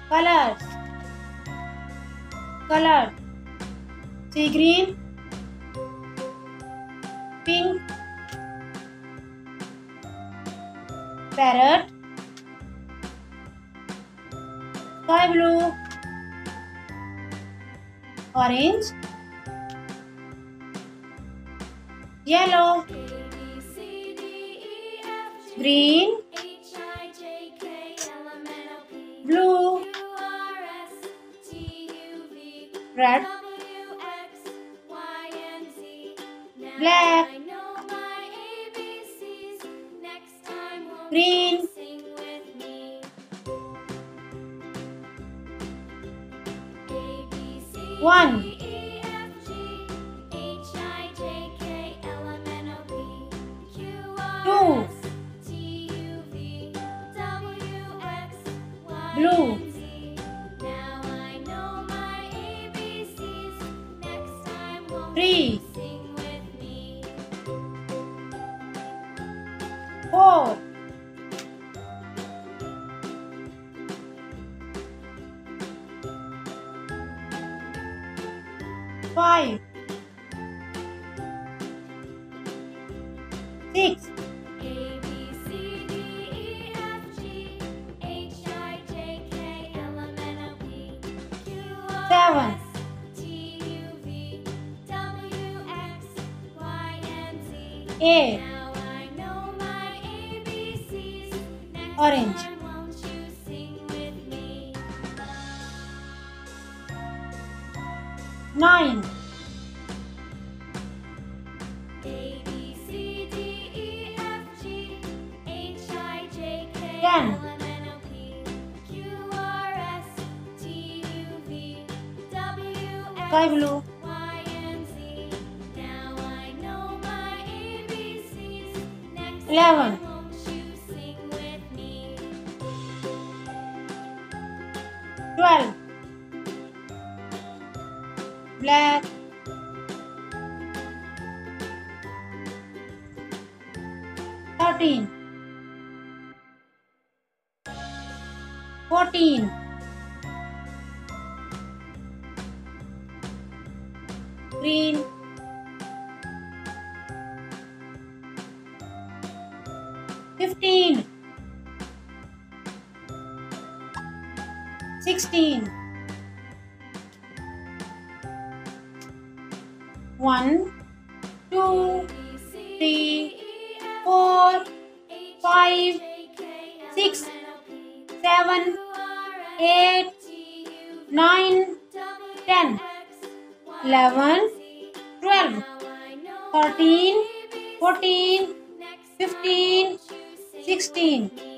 Colors. Color. Sea green, pink, parrot, sky blue, orange, yellow, green, blue, red, black, green, one, two, blue, three, four, five, six, seven, 8, orange, 9, 10, sky blue, 11, 12, black, 13, 14, green, 15, 16, 1, 2, 3, 4, 5, 6, 7, 8, 9, 10, 11, 12, 13, 14, 15, 16,